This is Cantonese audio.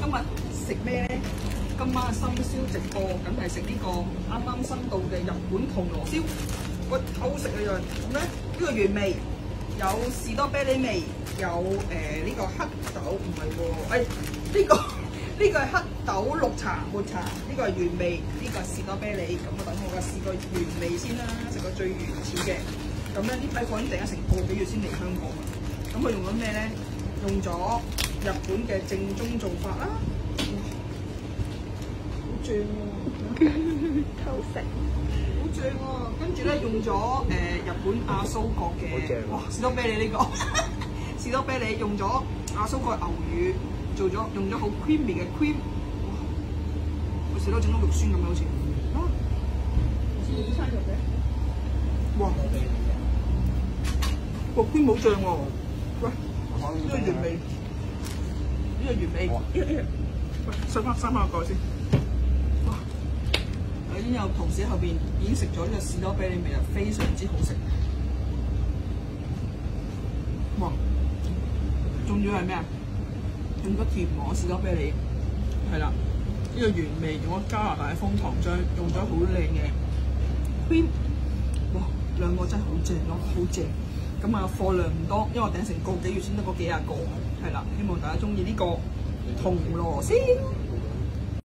日食咩咧？今晚深宵直播，梗係食呢個啱啱新到嘅日本銅鑼燒，個偷食嘅樣。咁咧呢個原味有士多啤梨味，有呢個黑豆，唔係喎，呢個係黑豆綠茶抹茶，呢個係原味，呢個係士多啤梨。咁我等我試個原味先啦，食個最原始嘅。咁咧呢批貨已經訂咗成個幾月先嚟香港啦。咁佢用咗咩咧？用咗日本嘅正宗做法啦。好正喎！偷食，好正喎！跟住咧用咗日本阿蘇角嘅，哇士多啤梨呢個士多啤梨用咗阿蘇角牛乳，用咗好 creamy 嘅 cream， 哇！我食到整到肉酸咁樣好似，午餐肉嘅，哇！個 cream 好正喎，喂！呢個原味，呢個原味，喂，收翻個先。哇！已經有同事喺後邊已經食咗呢個士多啤梨味啦，非常之好食。哇！仲要係咩啊？用咗甜黃士多啤梨，係啦，呢個原味用咗加拿大嘅楓糖漿，用咗好靚嘅 cream。哇！兩個真係好正咯，好正。咁啊，貨量唔多，因為我訂成個幾月先得嗰幾廿個，係啦。希望大家中意呢個銅鑼燒。